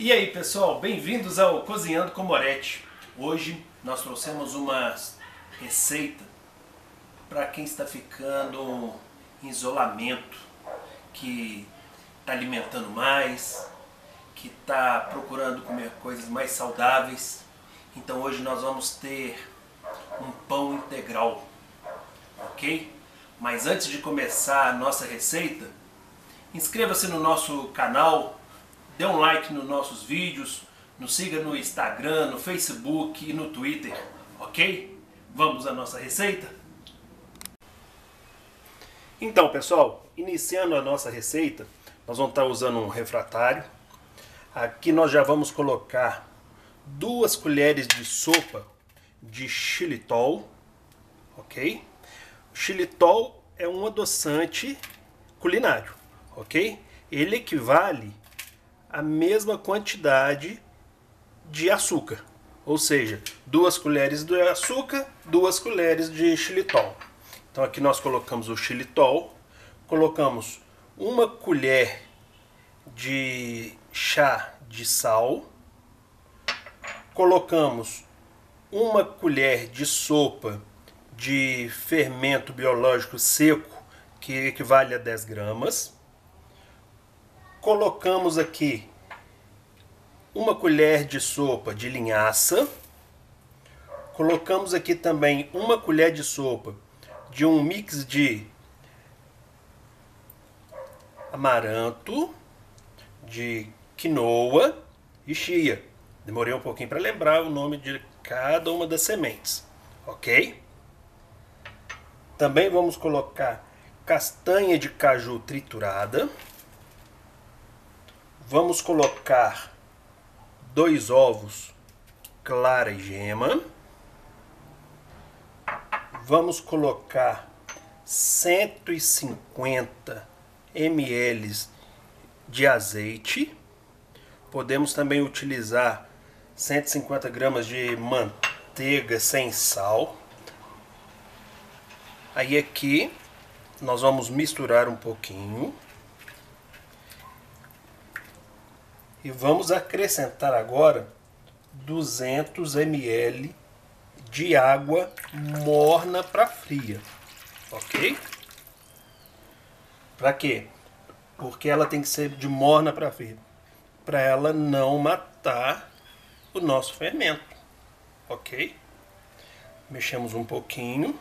E aí pessoal, bem-vindos ao Cozinhando com Moretti. Hoje nós trouxemos uma receita para quem está ficando em isolamento, que está alimentando mais, que está procurando comer coisas mais saudáveis. Então hoje nós vamos ter um pão integral, ok? Mas antes de começar a nossa receita, inscreva-se no nosso canal, dê um like nos nossos vídeos, nos siga no Instagram, no Facebook e no Twitter, ok? Vamos à nossa receita? Então pessoal, iniciando a nossa receita, nós vamos estar usando um refratário. Aqui nós já vamos colocar 2 colheres de sopa de xilitol, ok? O xilitol é um adoçante culinário, ok? Ele equivale à mesma quantidade de açúcar, ou seja, 2 colheres de açúcar, 2 colheres de xilitol. Então aqui nós colocamos o xilitol, colocamos 1 colher de chá de sal, colocamos 1 colher de sopa de fermento biológico seco, que equivale a 10 gramas. Colocamos aqui 1 colher de sopa de linhaça. Colocamos aqui também 1 colher de sopa de um mix de amaranto, de quinoa e chia. Demorei um pouquinho para lembrar o nome de cada uma das sementes, ok? Também vamos colocar castanha de caju triturada. Vamos colocar 2 ovos, clara e gema. Vamos colocar 150 ml de azeite. Podemos também utilizar 150 gramas de manteiga sem sal. Aí aqui nós vamos misturar um pouquinho. E vamos acrescentar agora 200 ml de água morna para fria, ok? Para quê? Porque ela tem que ser de morna para fria, para ela não matar o nosso fermento, ok? Mexemos um pouquinho.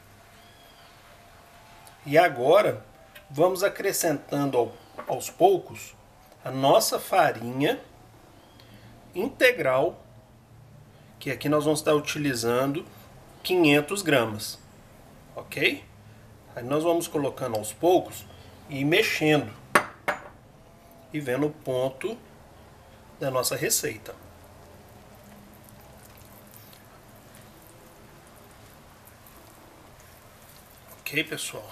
E agora vamos acrescentando aos poucos a nossa farinha integral, que aqui nós vamos estar utilizando 500 gramas, ok? Aí nós vamos colocando aos poucos e mexendo e vendo o ponto da nossa receita. Ok, pessoal?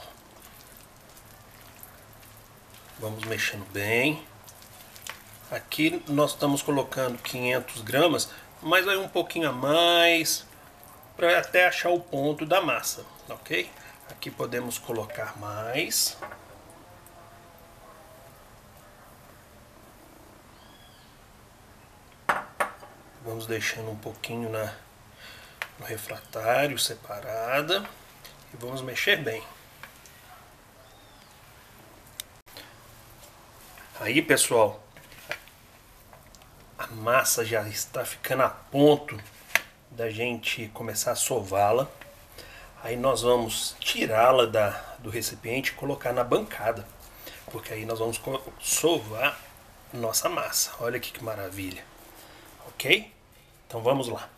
Vamos mexendo bem. Aqui nós estamos colocando 500 gramas, mas aí um pouquinho a mais, para até achar o ponto da massa, ok? Aqui podemos colocar mais. Vamos deixando um pouquinho no refratário, separada, e vamos mexer bem. Aí, pessoal, a massa já está ficando a ponto da gente começar a sová-la. Aí nós vamos tirá-la do recipiente e colocar na bancada, porque aí nós vamos sovar nossa massa. Olha aqui que maravilha, ok? Então vamos lá.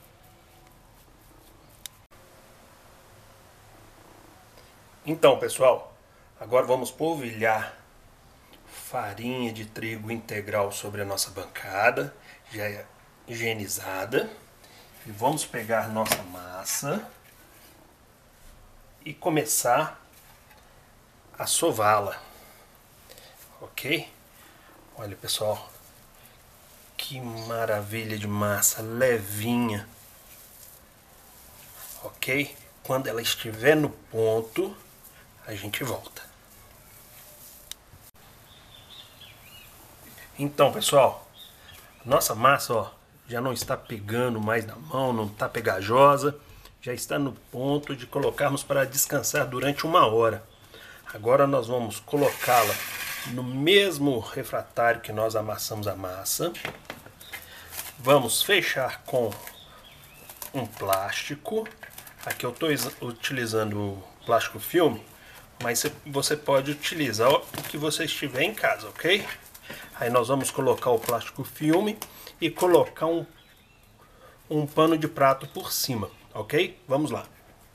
Então, pessoal, agora vamos polvilhar farinha de trigo integral sobre a nossa bancada, já é higienizada. E vamos pegar nossa massa e começar a sová-la, ok? Olha, pessoal, que maravilha de massa, levinha, ok? Quando ela estiver no ponto, a gente volta. Então, pessoal, Nossa massa, ó, já não está pegando mais na mão, não está pegajosa. Já está no ponto de colocarmos para descansar durante 1 hora. Agora nós vamos colocá-la no mesmo refratário que nós amassamos a massa. Vamos fechar com um plástico. Aqui eu estou utilizando o plástico filme, mas você pode utilizar o que você estiver em casa, ok? Aí nós vamos colocar o plástico filme e colocar um pano de prato por cima, ok? Vamos lá.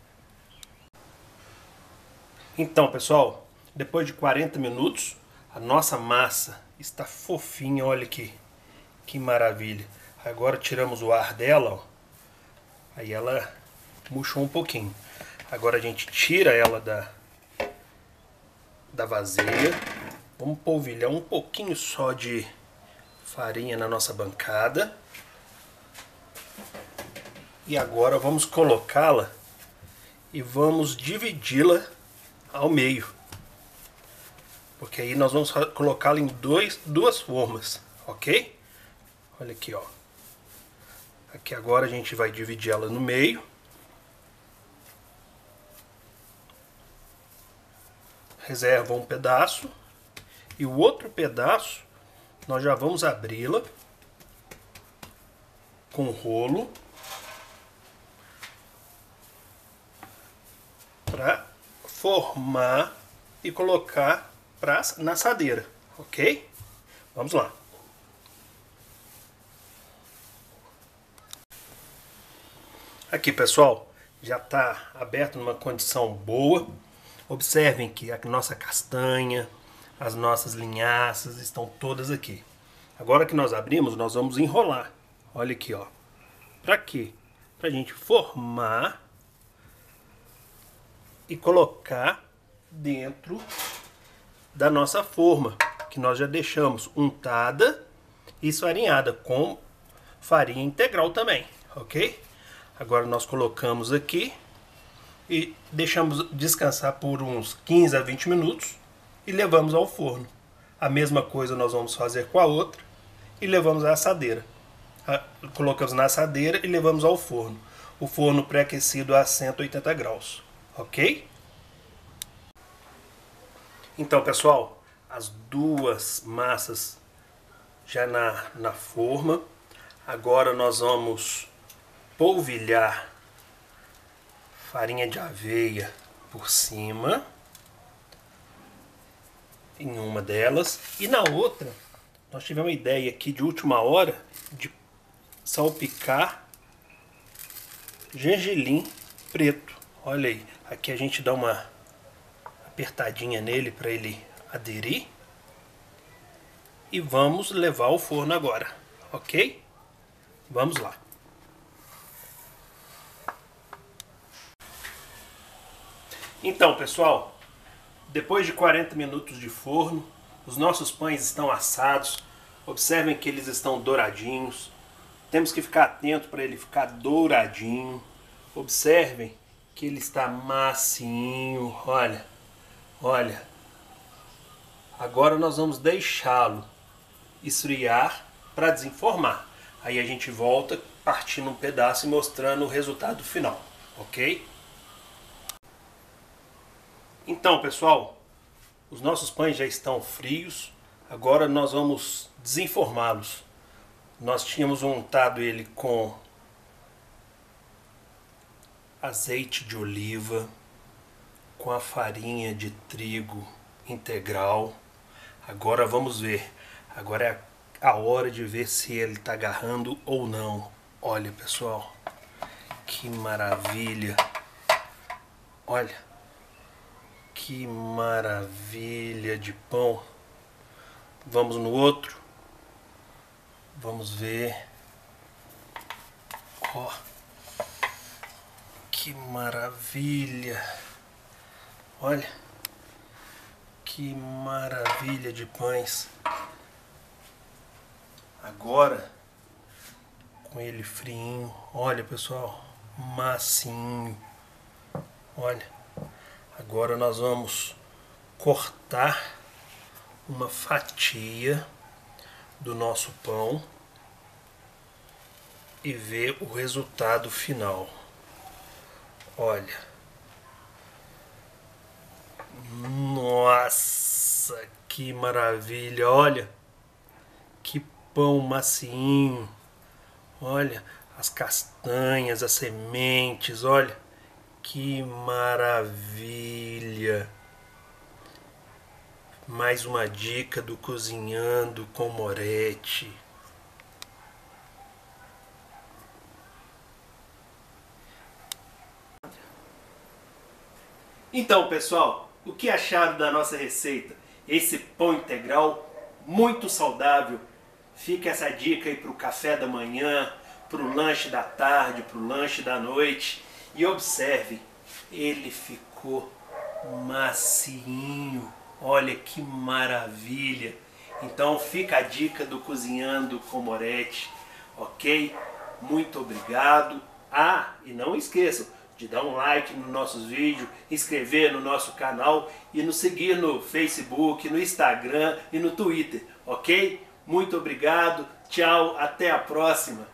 Então, pessoal, depois de 40 minutos, a nossa massa está fofinha, olha aqui, que maravilha. Agora tiramos o ar dela, ó. Aí ela murchou um pouquinho. Agora a gente tira ela da vasilha. Vamos polvilhar um pouquinho só de farinha na nossa bancada. E agora vamos colocá-la e vamos dividi-la ao meio. Porque aí nós vamos colocá-la em duas formas, ok? Olha aqui, ó. Aqui agora a gente vai dividir ela no meio. Reserva um pedaço. E o outro pedaço nós já vamos abri-la com o rolo para formar e colocar na assadeira, ok? Vamos lá. Aqui, pessoal, já está aberto numa condição boa. Observem que a nossa castanha, as nossas linhaças estão todas aqui. Agora que nós abrimos, nós vamos enrolar. Olha aqui, ó. Para quê? Para a gente formar e colocar dentro da nossa forma, que nós já deixamos untada e esfarinhada com farinha integral também, ok? Agora nós colocamos aqui e deixamos descansar por uns 15 a 20 minutos e levamos ao forno. A mesma coisa nós vamos fazer com a outra e levamos à assadeira. Colocamos na assadeira e levamos ao forno. O forno pré-aquecido a 180 graus, ok? Então, pessoal, as duas massas já na forma. Agora nós vamos polvilhar farinha de aveia por cima em uma delas, e na outra nós tivemos uma ideia aqui de última hora de salpicar gergelim preto. Olha aí, aqui a gente dá uma apertadinha nele para ele aderir e vamos levar ao forno agora, ok? Vamos lá. Então, pessoal, depois de 40 minutos de forno, os nossos pães estão assados. Observem que eles estão douradinhos. Temos que ficar atento para ele ficar douradinho. Observem que ele está macinho. Olha, olha. Agora nós vamos deixá-lo esfriar para desenformar. Aí a gente volta partindo um pedaço e mostrando o resultado final, ok? Então, pessoal, os nossos pães já estão frios. Agora nós vamos desenformá-los. Nós tínhamos untado ele com azeite de oliva, com a farinha de trigo integral. Agora vamos ver. Agora é a hora de ver se ele está agarrando ou não. Olha, pessoal, que maravilha. Olha. Que maravilha de pão. Vamos no outro. Vamos ver. Ó. Que maravilha. Olha. Que maravilha de pães. Agora, com ele friinho. Olha, pessoal. Massinho. Olha. Agora nós vamos cortar uma fatia do nosso pão e ver o resultado final. Olha. Nossa, que maravilha! Olha, que pão macinho. Olha, as castanhas, as sementes, olha, que maravilha! Mais uma dica do Cozinhando com Moretti. Então, pessoal, o que acharam da nossa receita? Esse pão integral muito saudável. Fica essa dica aí para o café da manhã, para o lanche da tarde, para o lanche da noite. E observe, ele ficou macinho. Olha que maravilha. Então fica a dica do Cozinhando com Moretti, ok? Muito obrigado. Ah, e não esqueçam de dar um like nos nossos vídeos, inscrever no nosso canal e nos seguir no Facebook, no Instagram e no Twitter, ok? Muito obrigado, tchau, até a próxima.